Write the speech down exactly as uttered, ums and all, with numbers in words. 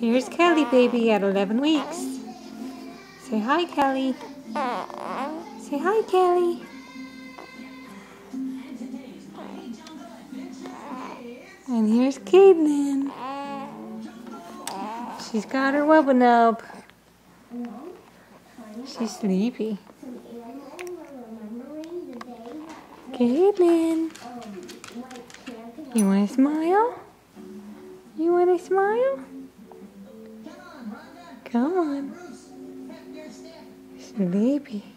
Here's Kelly baby at eleven weeks. Say hi, Kelly. Say hi, Kelly. And here's Caitlin. She's got her wubba nub. She's sleepy. Caitlin, you want to smile? You want to smile? Come on. Sleepy.